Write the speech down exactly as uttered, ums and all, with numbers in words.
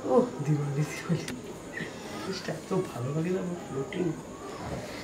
ও দিওয়ালি দিওয়ালি জিনিসটা এত ভালো লাগে না আমার ফ্লোটিং